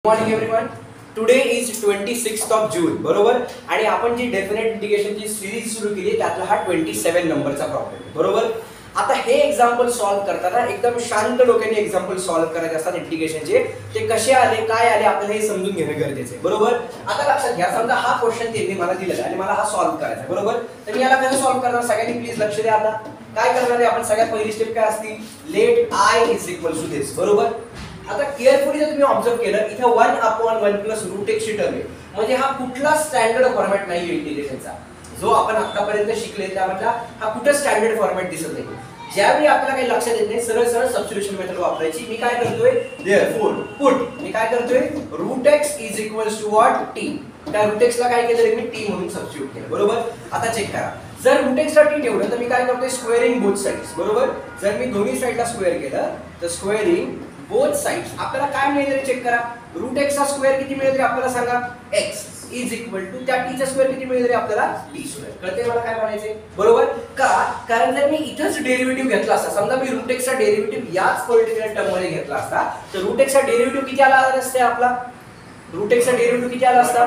Morning everyone. Today is 26th of June, बरोबर. आणि आपण जी डेफिनेट इंटिग्रेशनची सिरीज सुरू केली त्यातला हा 27 नंबरचा प्रॉब्लेम, बरोबर. आता हे एक्झाम्पल सॉल्व्ह करताना एकदम शांत डोक्याने एक्झाम्पल सॉल्व्ह करायचे असतात इंटिग्रेशनचे. ते कसे आले, काय आले, आपल्याला हे समजून घेणं गरजेचं आहे, बरोबर. आता लक्षात घ्या, समजा हा क्वेश्चन त्यांनी मला दिलेला आणि मला हा सॉल्व्ह करायचा आहे, बरोबर. तर मी याला कसं सॉल्व्ह करणार, सगळ्यांनी प्लीज लक्ष द्या. आता काय करणार आहे आपण, सगळ्यात पहिली स्टेप काय असती, let I is equal to this, बरोबर. आता केअरफुली जर तुम्ही ऑब्झर्व केलं, इथे 1/1 प्लस रूट x ची टर्म आहे. म्हणजे हा कुठला स्टँडर्ड फॉर्मॅट नाही इंटिग्रेशनचा जो आपण आतापर्यंत शिकले त्यामधला हा कुठे स्टँडर्ड फॉर्मॅट दिसत नाही. ज्यावेळी आपल्याला काही लक्षात येत नाही, सरळ सरळ सबस्टिट्यूशन मेथड वापरायची. मी काय करतोय, देअरफॉर पुट मी काय करतोय, root x is equals to what, t. त्या रूट x ला काय केलं मी, t म्हणून सबस्टिट्यूट केलं, बरोबर. आता चेक करा, जर रूट x ला t ठेवलं तर मी काय करतोय, स्क्वेअरिंग बोथ साइड्स, बरोबर. जर मी दोन्ही साइडला स्क्वेअर केलं तर स्क्वेअरिंग बोथ साइड्स आपल्याला काय मिळेल रे, चेक करा. रूट x चा स्क्वेअर किती मिळेल रे आपल्याला, सांगा. x इज इक्वल टू त्या t चा स्क्वेअर किती मिळेल रे आपल्याला, t स्क्वेअर. कळते मला काय म्हणायचे, बरोबर. का, कारण जर मी इथंच डेरिव्हेटिव्ह घेतला असता, समजा मी रूट x चा डेरिव्हेटिव्ह याच पर्टिक्युलर टर्म मध्ये घेतला असता, तर रूट x चा डेरिव्हेटिव्ह किती आला असते आपला, रूट x चा डेरिव्हेटिव्ह किती आला असता,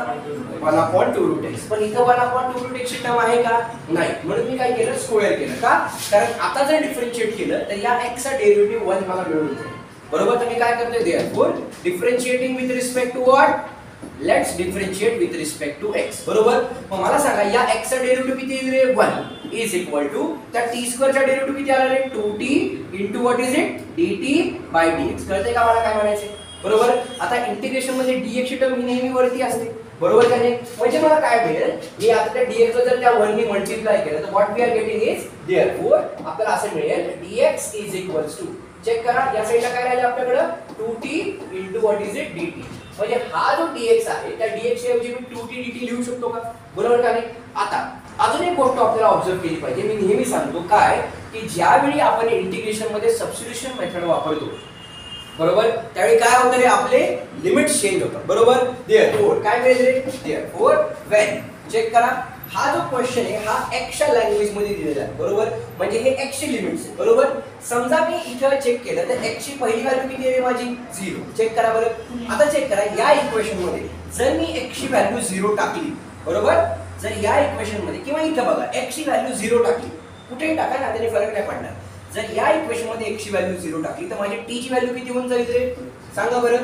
1/2 रूट x. पण इथं 1/2 रूट x ची टर्म आहे का, नाही. म्हणून मी काय केलं, स्क्वेअर केलं. का, कारण आता जर डिफरन्शिएट केलं तर या x चा डेरिव्हेटिव्ह 1 मला मिळून जाईल, बरोबर. तर मी काय करतोय, therefore differentiating with respect to what, let's differentiate with respect to x, बरोबर. मग मला सांगा या x चा डेरिव्हेटिव्ह किती येईल रे, 1 इज इक्वल टू त्या t स्क्वेअर चा डेरिव्हेटिव्ह किती आला रे, 2t into what is it, dt by dx. कळतंय का मला काय म्हणायचे, बरोबर. आता इंटिग्रेशन मध्ये dx ची टर्म नेहमी वरती असते, बरोबर का नाही. म्हणजे मला काय मिळेल, मी आता त्या dx ला जर त्या 1 ने मल्टिप्लाय केलं तर what we are getting is, therefore आपल्याला असे मिळेल dx is equals to, check करा या साइडला काय राहिलं आपल्याकडे, 2t into what is it, dt. म्हणजे हा जो dx आहे त्या dx च्या ऐवजी मी 2t dt लिहू शकतो का, बरोबर का नाही. आता अजून एक गोष्ट आपल्याला ऑब्झर्व केली पाहिजे. मी नेहमी सांगतो काय, की ज्यावेळी आपण इंटिग्रेशन मध्ये सबस्टिट्यूशन मेथड वापरतो, बरोबर, त्यावेळी काय होतं रे, आपले लिमिट्स चेंज होतात, बरोबर. देअरफॉर काय मिळेल रे, देअरफॉर व्हेन, चेक करा, हा जो क्वेश्चन आहे हा x च्या लँग्वेज मध्ये दिलेला आहे, बरोबर. म्हणजे हे x ची लिमिट्स आहे, बरोबर. समजा मी इथं चेक केलं तर x ची पहिली व्हॅल्यू किती आहे माझी, 0. चेक करा बरं. आता चेक करा या इक्वेशन मध्ये जर मी x ची व्हॅल्यू 0 टाकली, बरोबर. जर या इक्वेशन मध्ये किंवा इथं बघा x ची व्हॅल्यू 0 टाकली, कुठेही टाका ना, त्याने फरक नाही पडणार. जर या इक्वेशन मध्ये x ची व्हॅल्यू 0 टाकली तर माझी t ची व्हॅल्यू किती होऊन जाईल रे, सांगा बरं,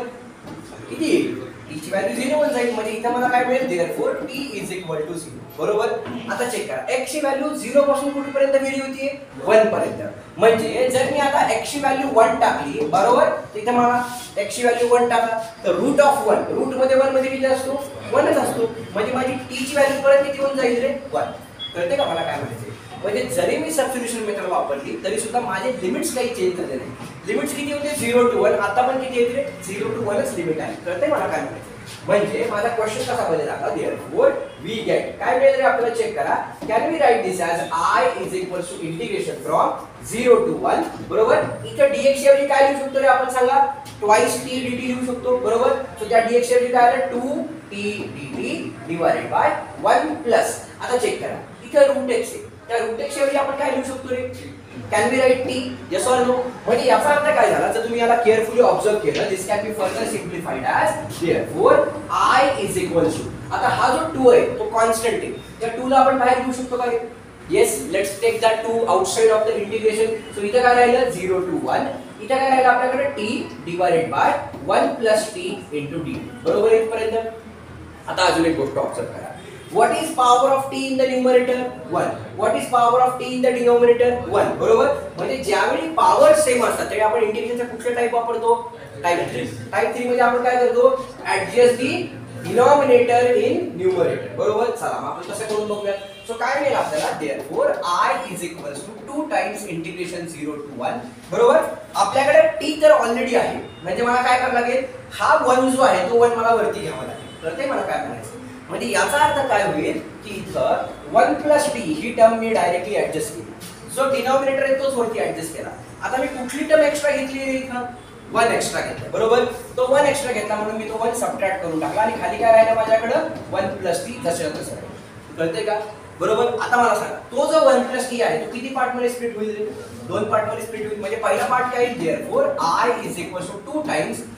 किती, t ची व्हॅल्यू 0 होऊन जाईल. म्हणजे इथं मला काय मिळेल, therefore t is equal to 0, बरोबर. आता चेक करा, x ची व्हॅल्यू 0 पासून कुठपर्यंत गेली होती, 1 पर्यंत. म्हणजे जर मी आता x ची व्हॅल्यू 1 टाकली, बरोबर, तर इथं मला x ची व्हॅल्यू 1 टाका, तर रूट ऑफ 1, रूट मध्ये 1 मध्ये किती असतो, 1च असतो. म्हणजे माझी t ची व्हॅल्यू परत किती होऊन जाईल रे, 1. कळते का मला काय म्हणायचं. म्हणजे जरी मी सबस्टिट्यूशन मेथड वापरली तरी सुद्धा माझे लिमिट्स काही चेंज झाले नाही. लिमिट्स किती होते, 0 to 1. आता पण किती येते रे, 0 to 1च लिमिट आहे. कळते मला काय म्हणायचं. म्हणजे माझा क्वेश्चन कसा बदलला आता, देअरफॉर वी गेट काय मिळेल रे आपल्याला, चेक करा. Can we write this as i is equals to integration from 0 to 1, बरोबर. इथं dx ऐवजी काय लिहू शकतो रे आपण, सांगा. ट्वाइस t dt लिहू शकतो, बरोबर. सो त्या dx ऐवजी काय आलं, 2t dt divided by 1 plus. आता चेक करा, इथं रूट x आहे, त्या रूट x ऐवजी आपण काय लिहू शकतो रे, can we write t, yes or no. म्हणजे याचा अर्थ काय झाला, जर तुम्ही याला केअरफुली ऑब्झर्व केलं, this can be further simplified as therefore i is equals to, आता हा जो 2 आहे तो कॉन्स्टंट आहे, त्या 2 ला आपण बाहेर घेऊ शकतो का रे, yes. Let's take that 2 outside of the integration. So इथं काय राहिलं, 0 to 1. इथं काय राहिलं आपल्याकडे, t divided by 1 plus t into dt, बरोबर इथपर्यंत. आता अजून एक गोष्ट ऑब्झर्व करा. What is power of t in the numerator, 1. What is power of t in the denominator, 1, बरोबर. म्हणजे ज्यावेळी पॉवर सेम असतात त्यावेळी आपण इंटिग्रेशनचा कुठला टाइप वापरतो, टाइप 3. टाइप 3 मध्ये आपण काय करतो, adjust the denominator in numerator, बरोबर. चला मग आपण कसं करून बघूया. सो काय मिळेल आपल्याला, therefore i is equals to 2 times integration 0 to 1, बरोबर. आपल्याकडे t तर ऑलरेडी आहे, म्हणजे मला काय करावं लागेल, हा 1 जो आहे तो 1 मला वरती घ्यावा लागेल. कळते मला काय म्हणायचं. म्हणजे याचा अर्थ काय होईल, की इथं 1 प्लस t ही टर्म मी डायरेक्टली ऍडजस्ट केली, जो डिनॉमिनेटर आहे तोच वरती ऍडजस्ट केला. आता मी कुठली टर्म एक्स्ट्रा घेतली आहे, इथं 1 एक्स्ट्रा घेतला, बरोबर. तो 1 एक्स्ट्रा घेतला म्हणून मी तो 1 सबट्रॅक्ट करून टाकला आणि खाली काय राहिलं माझ्याकडे, 1 प्लस t जसं तसं राहिलं. कळतंय का, बरोबर. आता मला सांगा, तो जो 1 प्लस t आहे तो किती पार्ट मध्ये स्प्लिट होईल रे, 2 पार्ट मध्ये स्प्लिट होईल. म्हणजे पहिला पार्ट काय, therefore i is equal to 2 times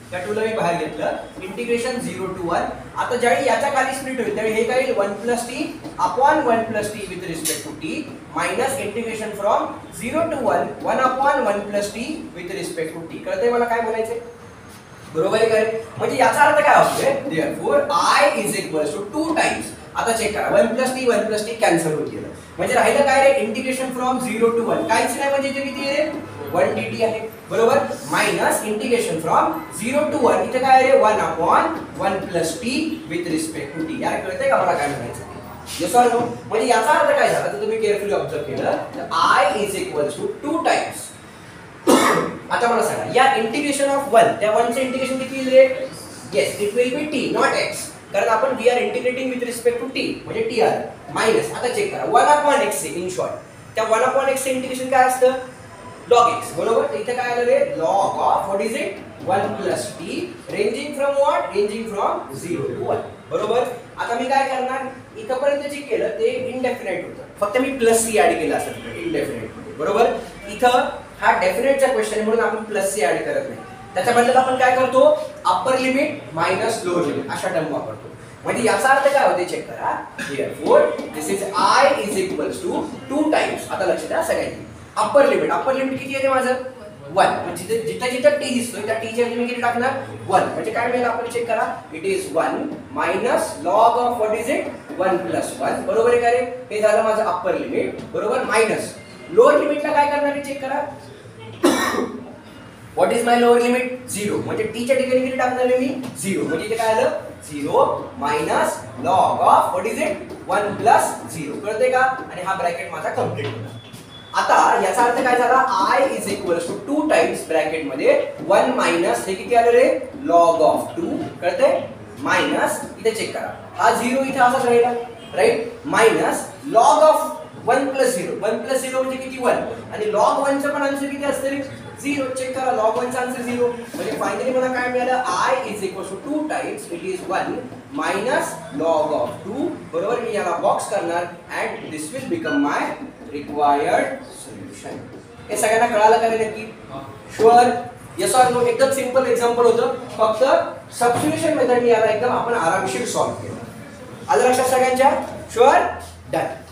त्या 2 ला मी बाहेर घेतलं, इंटिग्रेशन 0 to 1. आता ज्यावेळी याच्या खाली स्प्लिट होईल त्यावेळी हे काय येईल 1 + t upon 1 + t with respect to t minus integration from 0 to 1 1 upon 1 + t with respect to t. कळतंय मला काय म्हणायचंय? बरोबर आहे काय? म्हणजे याचा अर्थ काय होतोय? Therefore I is equal to 2 times. आता चेक करा 1 + t कॅन्सल होत गेलं. म्हणजे राहिलं काय रे? Integration from 0 to 1. काहीच नाही म्हणजे इथे किती आहे? 1 dt आहे. बरोबर? Minus integration from 0 to 1. इथे काय आहे रे? 1 upon 1 + t with respect to t. यार कळतंय का मला काय म्हणायचं? Yes or no? म्हणजे याचा अर्थ काय झाला? तर तुम्ही केअरफुली ऑब्झर्व केलं तर I is equal to 2 times. आता मला सांगा या इंटिग्रेशन ऑफ 1 त्या 1 चे इंटिग्रेशन किती येईल रे? Yes it will be t not x. कारण आपण we are integrating with respect to t म्हणजे t आर मायनस. आता चेक करा 1 अपॉन x इन शॉर्ट. त्या 1 अपॉन x चे इंटिग्रेशन काय असतं? log x. बरोबर? तर इथे काय आलं रे? log of what is it? 1 + t ranging from what? Ranging from 0 to 1. बरोबर? आता मी काय करणार? इथं पर्यंत जे केलं ते इनडेफिनाइट होतं. फक्त मी +c ऍड केलं असेल इनडेफिनाइट मध्ये. बरोबर? इथं हा डेफिनेटचा क्वेश्चन आहे म्हणून आपण +c ऍड करत नाही. त्याच्या बदल्यात आपण काय करतो? Upper limit minus lower limit अशा टर्म वापरतो. म्हणजे याचा अर्थ काय होते चेक करा. Therefore this is I is equal to 2 times. आता लक्ष द्या सगळ्यांनी. अप्पर लिमिट किती आहे माझं? 1. म्हणजे जिथं t दिसतोय त्या t च्या ऐवजी मी किती टाकणार? 1. म्हणजे काय मिळेल आपण चेक करा. It is 1 minus log of what is it? 1 + 1. बरोबर आहे का रे? हे झालं माझं अप्पर लिमिट. बरोबर? मायनस लोअर लिमिटला काय करणार आहे चेक करा. What is my lower limit? 0. म्हणजे t च्या ठिकाणी किती टाकणार आहे मी? 0. म्हणजे इथे काय आलं? 0 minus log of what is it? 1 + 0. कळतंय का? आणि हा ब्रॅकेट माझा कंप्लीट होता. आता याचा अर्थ काय झाला? I is equal to 2 times bracket मध्ये 1 मायनस हे किती आलं रे? Log of 2. कळतंय? मायनस इथे चेक करा हा 0 इथे असाच राहिला राईट. Minus log of 1 + 0. 1 + 0 म्हणजे किती? 1. आणि log 1 चं पण आन्सर किती असतं रे? 0. चेक करा log 1 चा आन्सर 0. म्हणजे फायनली मला काय मिळालं? I is equal to 2 times it is 1 minus log of 2. बरोबर? मी याला बॉक्स करणार and this will become my required solution. हे सगळ्यांना कळालं का रे नक्की? शुअर? Yes or no? एकदम सिंपल एक्झाम्पल होतं. फक्त सबस्टिट्यूशन मेथडने याला एकदम आपण आरामशीर सॉल्व्ह केलं. आलं लक्षात सगळ्यांच्या? शुअर? डन.